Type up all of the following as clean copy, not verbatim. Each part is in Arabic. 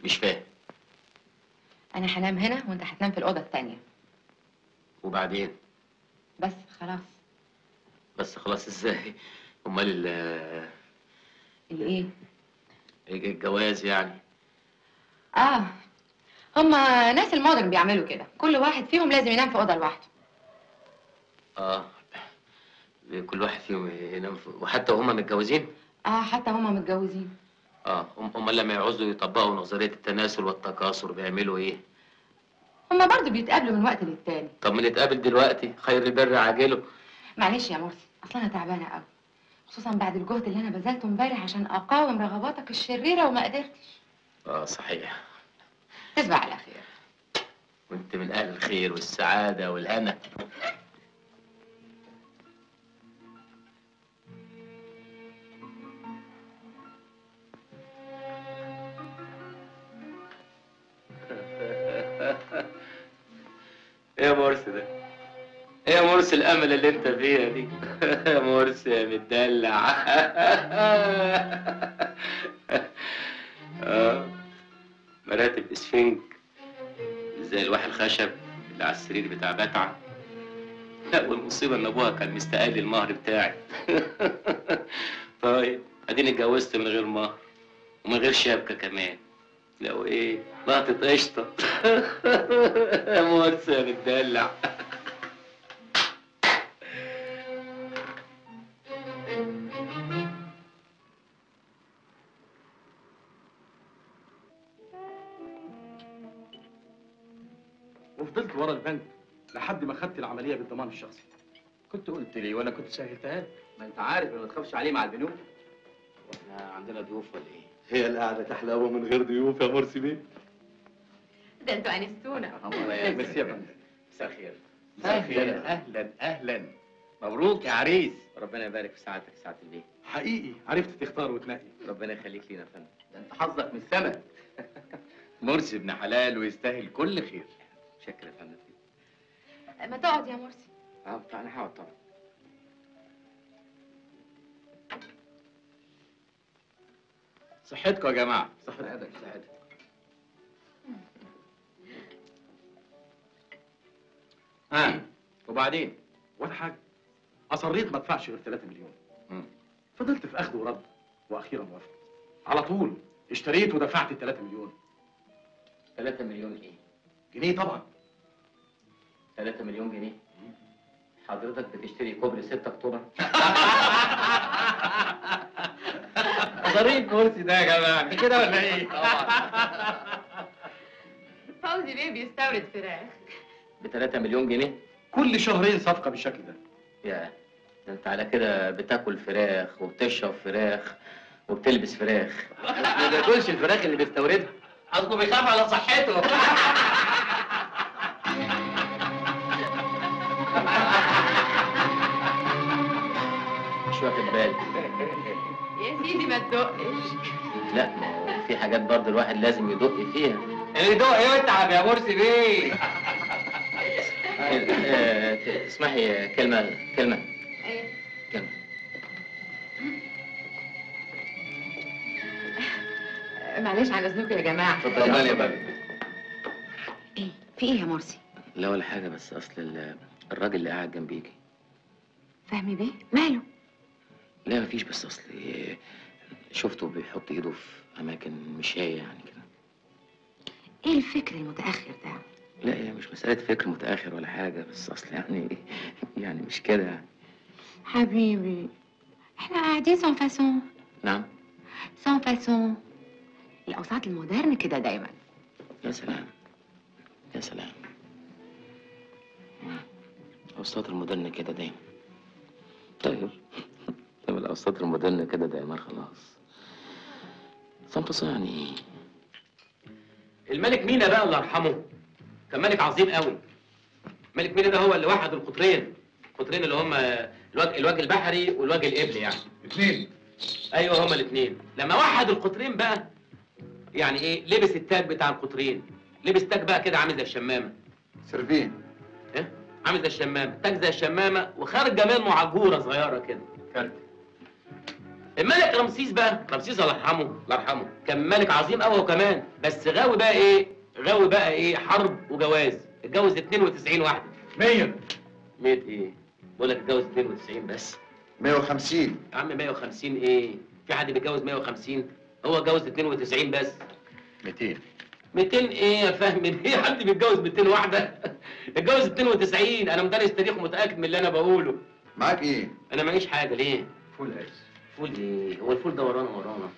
مش فاهم. انا هنام هنا وانت هتنام في الاوضه الثانيه. وبعدين؟ بس خلاص. بس خلاص ازاي؟ امال الايه؟ الجواز يعني. هما ناس المودرن بيعملوا كده، كل واحد فيهم لازم ينام في اوضه لوحده. كل واحد فيهم ينام وحتى هما متجوزين؟ حتى هما متجوزين. هما لما يعوزوا يطبقوا نظريه التناسل والتكاثر بيعملوا ايه؟ هما برضه بيتقابلوا من وقت للتاني. طب ما نتقابل دلوقتي، خير البر عاجله. معلش يا مرسي، اصل انا تعبانه قوي، خصوصا بعد الجهد اللي انا بذلته امبارح عشان اقاوم رغباتك الشريره وما قدرتش. صحيح. تصبح على خير. وانت من اهل الخير والسعاده والهنا. ايه يا مرسي ده؟ ايه يا مرسي الامل اللي انت فيها دي؟ يا مرسي يا متدلع. مراتب اسفنج زي الواح الخشب اللي على السرير بتاع بتعه. لا والمصيبه ان ابوها كان مستقل المهر بتاعي. طيب اديني اتجوزت من غير مهر ومن غير شبكه كمان. لو ايه لقطة قشطه. يا مرسي يا متدلع. وفضلت ورا البنك لحد ما خدت العمليه بالضمان الشخصي. كنت قلت لي وانا كنت سهلتها لك. ما انت عارف ما تخافش عليه مع البنوك. واحنا عندنا ضيوف ولا ايه؟ هي القعده تحلى من غير ضيوف يا مرسي بيه. ده انتوا انستونا. ميرسي يا فندم. مساء الخير. اهلا اهلا. مبروك يا عريس. ربنا يبارك في سعادتك سعاده البيه. حقيقي عرفت تختار وتنقي. ربنا يخليك لينا يا فندم. ده انت حظك من السما. مرسي ابن حلال ويستاهل كل خير. شكرا يا فندم. ما تقعد يا مرسي. انا هقعد طبعا. صحتكم يا جماعه. صحتك. وبعدين؟ ولا حاجه. اصريت ما ادفعش غير 3 مليون. فضلت في اخذ ورد واخيرا وافقت. على طول اشتريت ودفعت ال 3 مليون. 3 مليون ايه؟ جنيه طبعا. 3 مليون جنيه؟ حضرتك بتشتري كوبري 6 اكتوبر؟ ظريف مرسي ده يا جماعه، مش كده ولا ايه؟ فوزي بيه بيستورد فراخ. ب 3 مليون جنيه؟ كل شهرين صفقه بالشكل ده. يا ده انت على كده بتاكل فراخ وبتشرب فراخ وبتلبس فراخ. ما بياكلش الفراخ اللي بيستوردها، اصله بيخاف على صحته. مش واخد بالي. يا سيدي ما تدقش. لا ما هو في حاجات برضه الواحد لازم يدق فيها. اللي يدوق يتعب يا مرسي بيه. تسمحي كلمة. ايه؟ كلمة. معلش على اذنكم يا جماعه. اتفضل يا بابا. ايه؟ في ايه يا مرسي؟ لا ولا حاجة، بس أصل الراجل اللي قاعد جنبيكي. فهمي بيه؟ ماله؟ لا مفيش، بس أصل شفته بيحط إيده في أماكن مش هي يعني كده. ايه الفكر المتأخر ده؟ لا هي مش مسألة فكر متأخر ولا حاجة، بس أصل يعني مش كده يعني. حبيبي احنا قاعدين سون فاسون. نعم؟ سون فاسون. الأوساط المودرن كده دايما. يا سلام يا سلام. الأوساط المودرن كده دايما. طيب الأوساط المودرن كده دايما خلاص. سنتص يعني. الملك مينا بقى الله يرحمه كان ملك عظيم قوي. الملك مينا ده هو اللي وحد القطرين اللي هم الوجه البحري والوجه القبلي يعني. اثنين. ايوه هما الاثنين. لما وحد القطرين بقى يعني ايه، لبس التاج بتاع القطرين، لبس تاج بقى كده عامل زي الشمامه. سيرفين. ايه؟ عامل زي الشمامه، تاج زي الشمامه وخارجه منه عجوره صغيره كده. كلب. الملك رمسيس بقى، رمسيس الله يرحمه الله يرحمه، كان ملك عظيم قوي هو كمان، بس غاوي بقى ايه؟ غاوي بقى ايه؟ حرب وجواز، اتجوز 92 واحده. 100 ايه؟ بقول لك اتجوز 92 بس. 150 يا عم 150 ايه؟ في حد بيتجوز 150؟ هو اتجوز 92 بس. 200 200 ايه يا فهمي؟ ايه حد بيتجوز 200 واحده؟ اتجوز 92. انا مدرس تاريخ ومتاكد من اللي انا بقوله. معاك ايه؟ انا معيش حاجه ليه؟ فول عيش. فول ايه؟ هو الفول ده ورانا.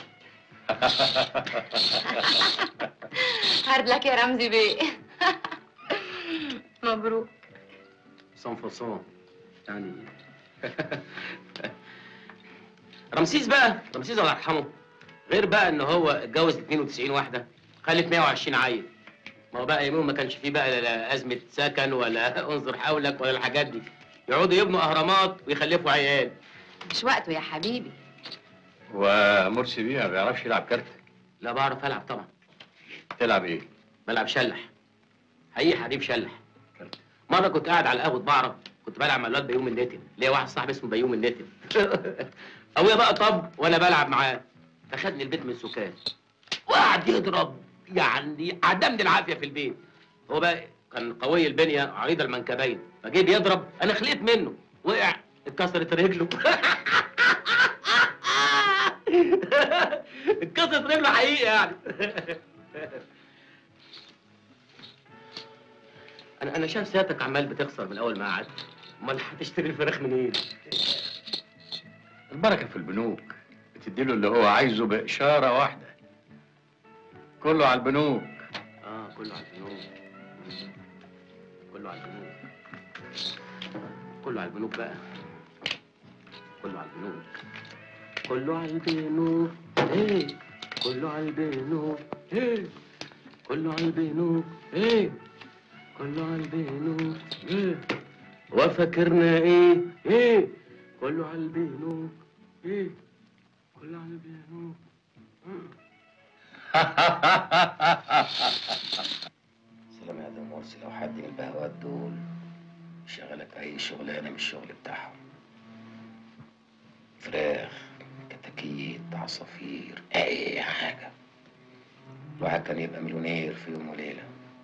هارد لك يا رمزي بيه. مبروك. صنفصان يعني. رمسيس بقى، رمسيس الله يرحمه، غير بقى ان هو اتجوز 92 واحده، خلف 120 عيل. ما هو بقى يومهم ما كانش فيه بقى لا ازمه سكن ولا انظر حولك ولا الحاجات دي، يقعدوا يبنوا اهرامات ويخلفوا عيال. مش وقته يا حبيبي. ومرسي بيه ما بيعرفش يلعب كارت؟ لا بعرف العب طبعا. تلعب ايه؟ بلعب شلح. حقيقي حريف شلح. مره كنت قاعد على القهوه بعرف، كنت بلعب مع الواد بيوم النتن، ليا واحد صاحبي اسمه بيوم النتن. ابويا بقى طب وانا بلعب معاه، فخدني البيت من سكان وقعد يضرب، يعني عدمني العافيه في البيت. هو بقى كان قوي البنيه عريض المنكبين، فجه بيضرب انا خليت منه، وقع اتكسرت رجله. اتكسرت رجله حقيقي يعني. انا شايف سيادتك عمال بتخسر من اول ما قعدت، امال هتشتري الفراخ منين؟ البركه في البنوك، بتديله اللي هو عايزه باشاره واحده. كله على البنوك. كله على البنوك. كله على البنوك. كله على البنوك بقى. كله على البنوك. كله على البنوك. ايه؟ كله على البنوك. ايه؟ كله على البنوك. ايه؟ كله على البنوك. ايه؟ وفاكرنا ايه؟ ايه؟ كله على البنوك. ايه؟ كله على البنوك. سلام يا ده مرسي، لو حد من البهوات دول شغلك اي شغلانه من الشغل بتاعهم، فراخ، كتاكيت، عصافير، اي حاجه، الواحد كان يبقى مليونير في يوم وليله.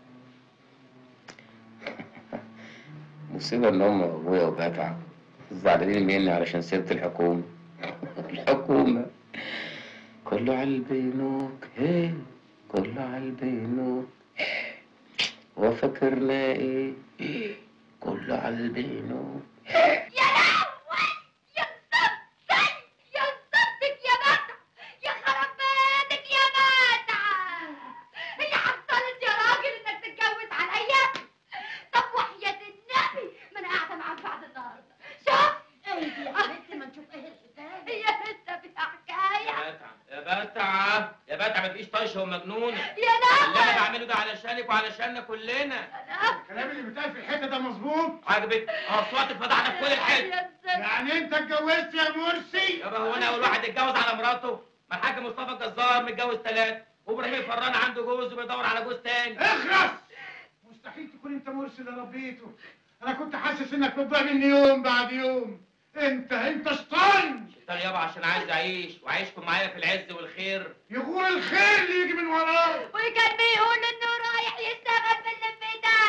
مصيبه ان هم ابويا وبتعب زعلانين مني علشان سبت الحكومه. الحكومه كله على البنوك. ايه؟ كله على البنوك. وفاكرنا ايه؟ ايه؟ كله على البنوك. يا لهوي يا صبتك يا صبتك يا بتع، يا خرب بيتك يا بتع. هي حصلت يا راجل انك تتجوز عليا؟ طب وحياة النبي ما انا قاعده معاك بعد النهارده. شوف ايه دي يا بنتي، ما نشوف ايه الحكايه. هي لسه فيها حكايه. يا بتع ما تبقيش طايشه ومجنونه. يا اللي انا لهوي بعمله ده علشانك وعلشاننا كلنا. الكلام اللي بيتقال في الحته ده مظبوط؟ عاجبك؟ اصوات اتفضحنا في كل الحته. يا سيدي. يعني انت اتجوزت يا مرسي؟ يابا هو انا اول واحد اتجوز على مراته؟ ما الحاج مصطفى الجزار متجوز 3، وابراهيم الفران عنده جوز وبيدور على جوز تاني. اخرس! مستحيل تكون انت مرسي اللي ربيته. انا كنت حاسس انك بتضيع مني يوم بعد يوم. انت شطان! شطان يابا عشان عايز اعيش وعايشكم معايا في العز والخير. يغور الخير اللي يجي من وراه. وكان بيقول انه رايح يشتغل في الانفتاح.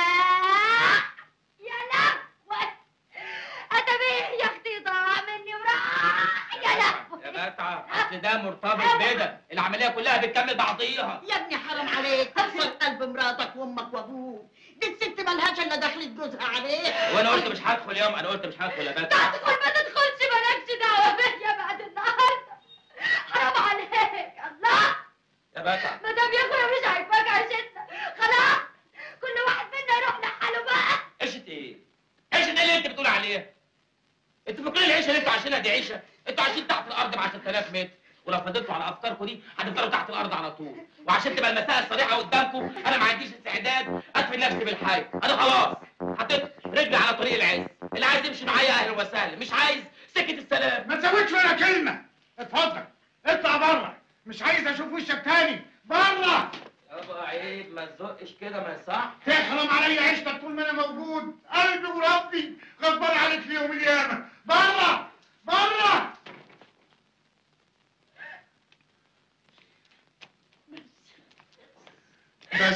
يا لهوي اتبيه يا اختي ضاع مني وراح. يا لهوي يا بتعه اصل ده مرتبط بده، العمليه كلها بتكمل بعضيها. يا ابني حرام عليك تكسر قلب مراتك وامك وابوك، دي الست ملهاش الا دخلت جوزها عليه. وانا قلت مش هدخل يوم، انا قلت مش هدخل يا بتعه. تدخل ما تدخلش مالكش دعوه بيا بعد النهارده. حرام عليك الله. يا بتعه ما دام يا اخويا مش عاجباك عيشتنا خلاص، كل واحد منا يروح لحاله بقى. عيشه ايه؟ عيشه ايه اللي انت بتقول عليها؟ انتوا فاكرين العيشه اللي انتوا عايشينها دي عيشه؟ انتوا عايشين تحت الارض ب 10000 متر، ولو فضلتوا على افكاركم دي هتفضلوا تحت الارض على طول. وعشان تبقى المساله صريحه قدامكم، انا ما عنديش استعداد ادفن نفسي بالحي. انا خلاص حطيت رجلي على طريق العز، اللي عايز يمشي معايا اهلا وسهلا، مش عايز سكه السلام. ما تزودش ولا كلمه. اتفضل اطلع بره، مش عايز اشوف وشك تاني. بره! يابا عيب ما تزقش كده، ما يصح. تحرم عليا عيشتك طول ما انا موجود. قلبي وربي غضبان عليك في يوم القيامه. بره! بره!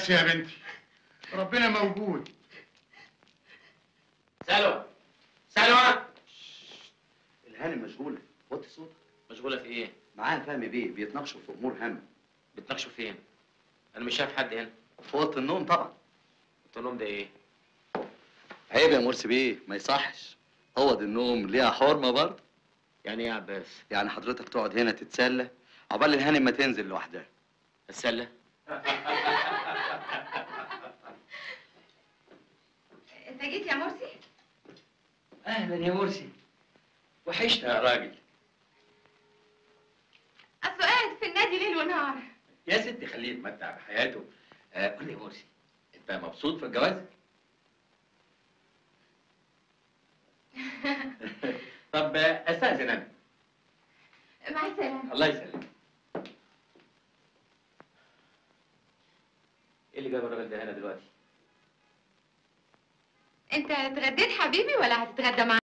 بس يا بنتي ربنا موجود. سلوى سلوى. الهانم مشغوله. وطي صوتك. مشغوله في ايه؟ معاها فهمي بيه بيتناقشوا في امور هامه. بتناقشوا فين؟ انا مش شايف حد هنا. في اوضه النوم طبعا. النوم ده ايه؟ عيب يا مرسي بيه، ما يصحش. اوض النوم ليها حرمه برضه. يعني ايه يا عباس؟ يعني حضرتك تقعد هنا تتسلى عقبال الهانم ما تنزل لوحدها. اتسلى؟ انت جيت يا مرسي؟ اهلا يا مرسي، وحشنا يا راجل. اصله قاعد في النادي ليل ونهار. يا ستي خليه يتمتع بحياته. قول لي يا مرسي، انت مبسوط في الجواز؟ طب استاذن انا. مع السلامه. الله يسلمك. ايه اللي جاب الراجل ده هنا دلوقتي؟ انت اتغديت حبيبي ولا هتتغدى معايا؟